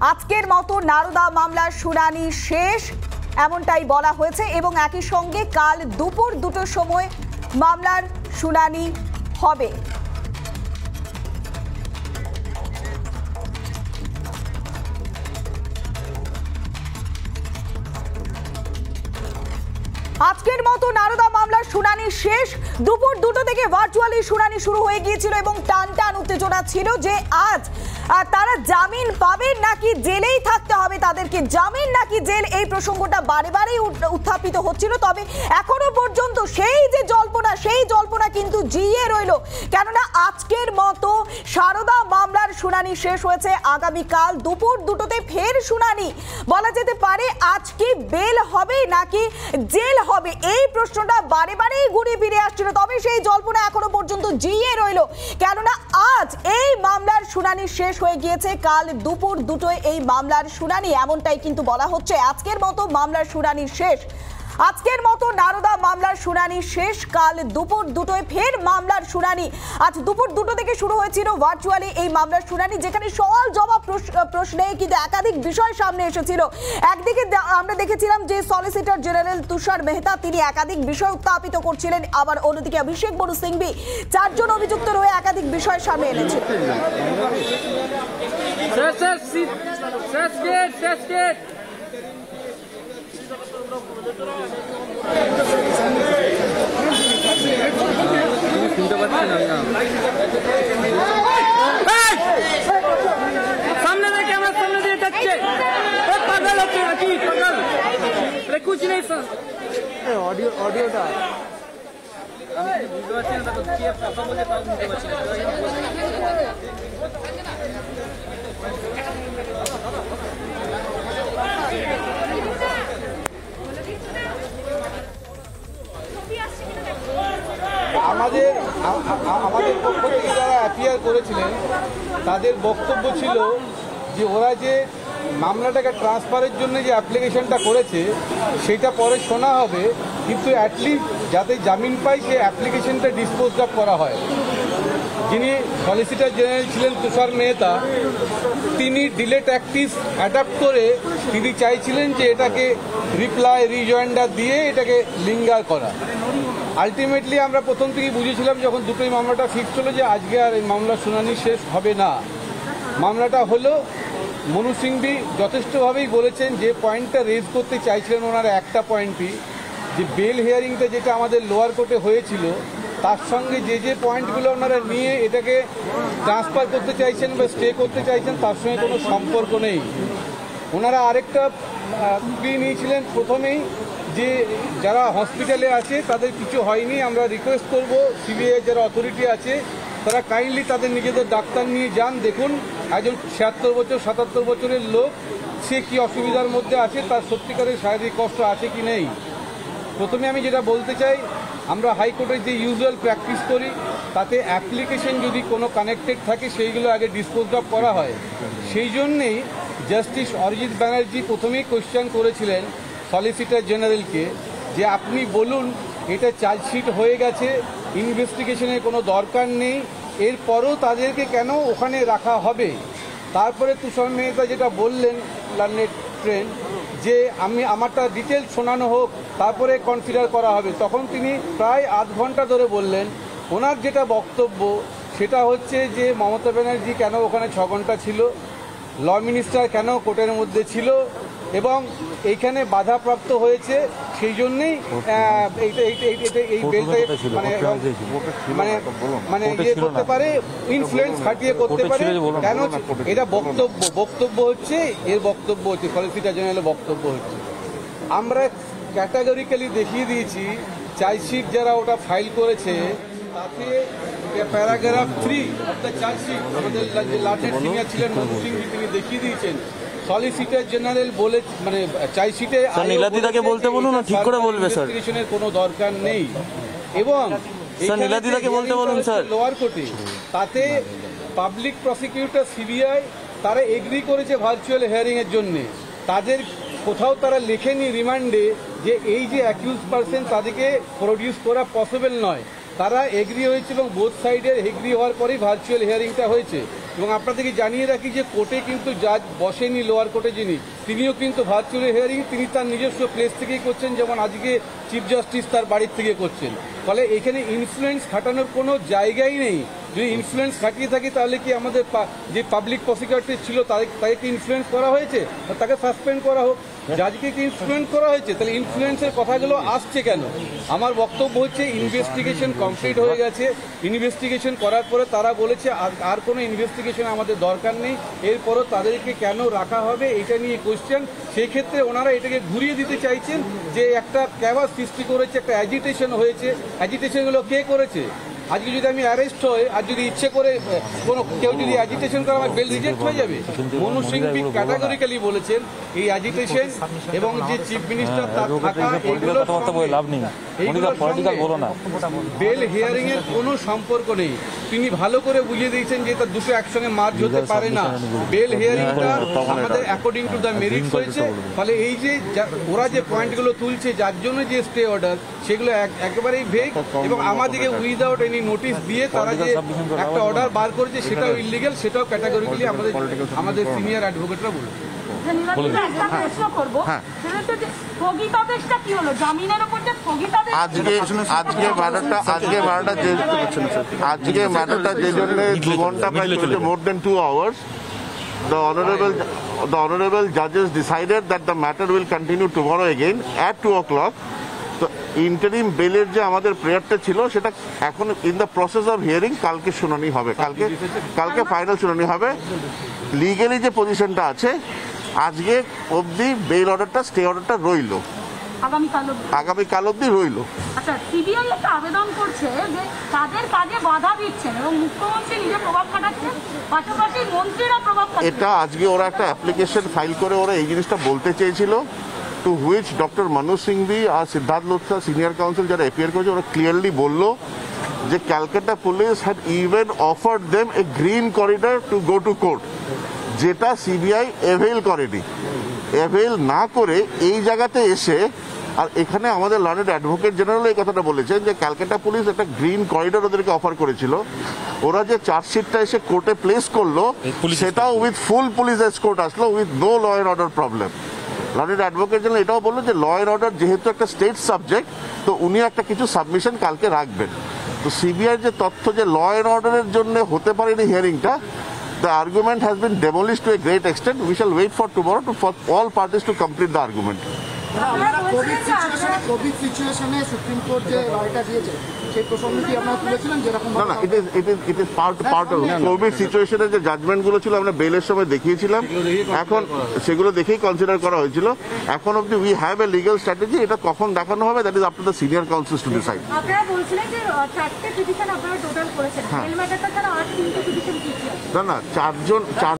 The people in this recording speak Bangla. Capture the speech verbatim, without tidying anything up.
আজকের মতো নারদা মামলার শুনানি শেষ এমনটাই বলা হয়েছে এবং একই সঙ্গে কাল দুপুর দুটোর সময় মামলার শুনানি হবে। আজকের মতো নারদা মামলার শুনানি শেষ। দুপুর দুটো থেকে ভার্চুয়ালি শুনানি শুরু হয়ে গিয়েছিল এবং টান টান উত্তেজনা ছিল যে আজ তারা জামিন পাবেন নাকি জেলেই থাকতে হবে তাদেরকে, জামিন নাকি জেল, এই প্রসঙ্গটা বারে বারেই উত্থাপিত হচ্ছিল। তবে এখনো পর্যন্ত সেই যে জল্পনা সেই জল্পনা কিন্তু জিয়ে রইল, কেননা আজকের মতো সারদা মামলার শুনানি শেষ হয়েছে। আগামীকাল দুপুর দুটোতে ফের শুনানি। বলা যেতে পারে আজকে বেল হবে নাকি জেল হবে, এই প্রশ্নটা বারে বারেই ঘুরে ফিরে আসছিল। তবে সেই জল্পনা এখনো পর্যন্ত জিয়ে রইল, কেননা আজ এই মামলার শুনানি শেষ হয়ে গিয়েছে। কাল দুপুর দুটোয় এই মামলার শুনানি, এমনটাই কিন্তু বলা হচ্ছে। আজকের মতো মামলার শুনানি শেষ। আজকের মতো নারদা মামলার শুনানি শেষ। কাল দুপুর দুটোয় ফের মামলার শুনানি। আজ দুপুর দুটো থেকে শুরু হয়েছিল ভার্চুয়ালি এই মামলার শুনানি, যেখানে সওয়াল জবাব প্রশ্নে কিন্তু একাধিক বিষয় সামনে এসেছিল। একদিকে আমরা দেখেছিলাম যে সলিসিটর জেনারেল তুষার মেহতা তিনি একাধিক বিষয় উত্থাপিত করছিলেন, আবার অন্যদিকে অভিষেক বড়ু সিংভি চারজন অভিযুক্ত রয়ে একাধিক বিষয় সামনে এনেছে। सामने में कैमरा सामने दिए बच्चे पागल होते हैं की पागल, अरे कुछ नहीं सर ऑडियो ऑडियो था আমি বুঝতে পারছি না তো কি কথা বলে তাও বুঝতে পারছি না। আমাদের আমাদের পক্ষ থেকে যারা অ্যাপিয়ার করেছিলেন তাদের বক্তব্য ছিল যে ওরা যে মামলাটাকে ট্রান্সফারের জন্য যে অ্যাপ্লিকেশনটা করেছে সেটা পরে শোনা হবে, কিন্তু অ্যাটলিস্ট যাতে জামিন পায় সেই অ্যাপ্লিকেশনটা ডিসপোজ অফ করা হয়। যিনি সলিসিটর জেনারেল ছিলেন তুষার মেহতা, তিনি ডিলে ট্যাকটিক্স অ্যাডাপ্ট করে তিনি চাইছিলেন যে এটাকে রিপ্লাই রিজয়েন্ডার দিয়ে এটাকে লিঙ্গার করা। আলটিমেটলি আমরা প্রথম থেকেই বুঝেছিলাম যখন দুটোই মামলাটা ফিক্সড হলো যে আজকে আর এই মামলার শুনানি শেষ হবে না। মামলাটা হলো মনু সিংভি যথেষ্টভাবেই বলেছেন, যে পয়েন্টটা রেজ করতে চাইছিলেন ওনারা একটা পয়েন্টই, যে বেল হিয়ারিংটা যেটা আমাদের লোয়ার কোর্টে হয়েছিল তার সঙ্গে যে যে পয়েন্টগুলো ওনারা নিয়ে এটাকে ট্রান্সফার করতে চাইছেন বা স্টে করতে চাইছেন তার সঙ্গে কোনো সম্পর্ক নেই। ওনারা আরেকটা প্লি নিয়েছিলেন প্রথমেই, যে যারা হসপিটালে আছে তাদের কিছু হয়নি, আমরা রিকোয়েস্ট করব সিবিআই যারা অথরিটি আছে তারা কাইন্ডলি তাদের নিজেদের ডাক্তার নিয়ে যান, দেখুন একজন ছিয়াত্তর বছর সাতাত্তর বছরের লোক সে কি অসুবিধার মধ্যে আছে, তার সত্যিকারের শারীরিক কষ্ট আছে কি নেই। প্রথমে আমি যেটা বলতে চাই, আমরা হাইকোর্টের যে ইউজুয়াল প্র্যাকটিস করি তাতে অ্যাপ্লিকেশন যদি কোনো কানেক্টেড থাকে সেইগুলো আগে ডিসপোজ অফ করা হয়। সেই জন্যেই জাস্টিস অরিজিৎ ব্যানার্জি প্রথমেই কোয়েশ্চেন করেছিলেন সলিসিটর জেনারেলকে যে আপনি বলুন এটা চার্জশিট হয়ে গেছে, ইনভেস্টিগেশনের কোনো দরকার নেই, এরপরও তাদেরকে কেন ওখানে রাখা হবে। তারপরে তুষার মেহতা যেটা বললেন লার্নেড ট্রেন, যে আমি আমারটা ডিটেল শোনানো হোক তারপরে কনসিডার করা হবে। তখন তিনি প্রায় আধ ঘন্টা ধরে বললেন। ওনার যেটা বক্তব্য সেটা হচ্ছে যে মমতা ব্যানার্জি কেন ওখানে ছ ঘন্টা ছিল, ল মিনিস্টার কেন কোর্টের মধ্যে ছিল এবং এইখানে বাধাপ্রাপ্ত হয়েছে, সেই জন্যেই এই বেলটা মানে মানে মানে ইয়ে করতে পারে, ইনফ্লুয়েন্স খাটিয়ে করতে পারে। কেন এটা বক্তব্য বক্তব্য হচ্ছে এর বক্তব্য হচ্ছে সলিসিটর জেনারেলের বক্তব্য হচ্ছে। আমরা ক্যাটাগরিক্যালি দেখিয়ে দিয়েছি চার্জশিট যারা ওটা ফাইল করেছে তাতে paragraph three of the chargesheet আমাদের লার্নেড সিনিয়র ছিলেন মনু সিংভি, তিনি দেখিয়ে দিয়েছেন সলিসিটর জেনারেল বলে মানে চার্জশিটে নীলাদিদাকে বলতে বলুন না, ঠিক করে বলবে স্যার, ইনভেস্টিগেশনের কোনো দরকার নেই। এবং স্যার নীলাদিদাকে বলতে বলুন স্যার, লোয়ার কোর্টে তাতে পাবলিক প্রসিকিউটর সিবিআই তারা এগ্রি করেছে ভার্চুয়াল হিয়ারিং এর জন্য। তাদের কোথাও তারা লেখেনি রিমান্ডে যে এই যে অ্যাকিউজ পারসন তাদেরকে প্রডিউস করা পসিবল নয়, তারা এগ্রি হয়েছে এবং বোথ সাইডের এগ্রি হওয়ার পরেই ভার্চুয়াল হিয়ারিংটা হয়েছে। এবং আপনাদেরকে জানিয়ে রাখি যে কোর্টে কিন্তু জাজ বসেনি, লোয়ার কোর্টে যিনি, তিনিও কিন্তু ভার্চুয়ালি হিয়ারিং তিনি তার নিজস্ব প্লেস থেকেই করছেন, যেমন আজকে চিফ জাস্টিস তার বাড়ির থেকে করছেন। ফলে এখানে ইনফ্লুয়েন্স খাটানোর কোনো জায়গাই নেই। যদি ইনফ্লুয়েন্স খাটিয়ে থাকি তাহলে কি আমাদের যে পাবলিক প্রসিকিউটর ছিল তাকে তাকে কি ইনফ্লুয়েন্স করা হয়েছে? তাকে সাসপেন্ড করা হোক। জাজকে কি ইনফ্লুয়েন্স করা হয়েছে? তাহলে ইনফ্লুয়েন্সের কথাগুলো আসছে কেন? আমার বক্তব্য হচ্ছে ইনভেস্টিগেশন কমপ্লিট হয়ে গেছে। ইনভেস্টিগেশন করার পরে তারা বলেছে আর- আর কোনো ইনভেস্টিগেশন আমাদের দরকার নেই, এরপরও তাদেরকে কেন রাখা হবে এটা নিয়ে কোয়েশ্চেন। সেই ক্ষেত্রে ওনারা এটাকে ঘুরিয়ে দিতে চাইছেন যে একটা ক্যাভাস সৃষ্টি করেছে, একটা অ্যাজিটেশন হয়েছে। অ্যাজিটেশনগুলো কে করেছে? আজকে যদি আমি অ্যারেস্ট হই আর যদি ইচ্ছে করে কোনো কেউ যদি অ্যাজিটেশন করে আমার বেল রিজেক্ট হয়ে যাবে। মনু সিংভি ক্যাটাগরিক্যালি বলেছেন এই অ্যাজিটেশন এবং যে চিফ মিনিস্টার তার থাকা এগুলো লাভ নেই, পলিটিক্যাল বলো না। বেল হিয়ারিং এর কোনো সম্পর্ক নেই। তিনি ভালো করে বুঝিয়ে দিয়েছেন যে তার দুটো একসঙ্গে মার্জ হতে পারে না। বেল হিয়ারিংটা আমাদের অ্যাকর্ডিং টু দ্য মেরিট হয়েছে। ফলে এই যে যা- ওরা যে পয়েন্টগুলো তুলছে যার জন্য যে স্টে অর্ডার সেগুলো এক- একেবারেই ভেগ এবং আমাদেরকে উইদাউট এনি নোটিশ দিয়ে তারা যে একটা অর্ডার বার করেছে সেটাও ইলিগাল, সেটাও ক্যাটাগরিক্যালি আমাদের আমাদের সিনিয়র অ্যাডভোকেটরা বলছে। একটা প্রশ্ন করবো, সেটা হচ্ছে যে স্থগিতাদেশটা কি হলো? জামিনের উপর যে স্থগিতাদেশ আজকে আজকে ম্যাটারটা আজকে ম্যাটারটা যে আজকে ম্যাটারটা যে জন্য দু ঘন্টা প্রায় চলছে, more than two hours, the honorable the honorable judges decided that the matter will continue tomorrow again at two o'clock. তো ইন্টারিম বেলের যে আমাদের প্রেয়ারটা ছিল সেটা এখন in the process of hearing, কালকে শুনানি হবে, কালকে কালকে ফাইনাল শুনানি হবে। লিগালি যে পজিশনটা আছে আজকে অবধি বেল অর্ডারটা স্টে অর্ডারটা রইলো, আগামীকাল আগামীকাল অবধি রইলো। আচ্ছা, সিবিআই একটা আবেদন করছে যে তাদের কাজে বাধা দিচ্ছেন এবং মুখ্যমন্ত্রী নিজে প্রভাব খাটাচ্ছেন, পাশাপাশি মন্ত্রীরা প্রভাব খাটাচ্ছেন। এটা আজকে ওরা একটা অ্যাপ্লিকেশন ফাইল করে ওরা এই জিনিসটা বলতে চেয়েছিল, to which doctor Manu Singhvi আর সিদ্ধার্থ লোথা সিনিয়র কাউন্সিল যারা অ্যাপিয়ার করেছে ওরা ক্লিয়ারলি বললো যে Calcutta police had even offered them a green corridor to go to court, যেটা সিবিআই এভেল করেনি। এভেল না করে এই জায়গাতে এসে, আর এখানে আমাদের লার্নেড অ্যাডভোকেট জেনারেল এই কথাটা বলেছেন যে ক্যালকাটা পুলিশ একটা গ্রিন করিডর ওদেরকে অফার করেছিল। ওরা যে চার্জশিটটা এসে কোর্টে প্লেস করলো সেটাও উইথ ফুল পুলিশ এসকোর্ট আসলো, with no law and order problem. Learned advocate general এটাও বললো যে ল অ্যান্ড অর্ডার যেহেতু একটা স্টেট সাবজেক্ট, তো উনি একটা কিছু সাবমিশন কালকে রাখবেন। তো সিবিআই যে তথ্য যে ল অ্যান্ড অর্ডারের জন্য হতে পারেনি হিয়ারিংটা, the argument has been demolished to a great extent. We shall wait for tomorrow to, for all parties to complete the argument. Covid সিচুয়েশনে কোভিড সিচুয়েশনে সুপ্রিম কোর্ট যে রায়টা দিয়েছে সেই প্রসঙ্গে কি আপনারা তুলেছিলেন যেরকম না না, it is it is it is part part of covid সিচুয়েশনের যে জাজমেন্টগুলো ছিল আমরা বেলের সময় দেখিয়েছিলাম, এখন সেগুলো দেখেই কনসিডার করা হয়েছিল। এখন অবধি we have a legal strategy, এটা কখন দেখানো হবে that is up to the senior counsels to decide. আপনারা বলছিলেন যে চারটে পিটিশন আপনারা টোটাল করেছেন, হেলমেটটা ছাড়া আর তিনটে পিটিশন কি কি আছে? না না, চারজন চার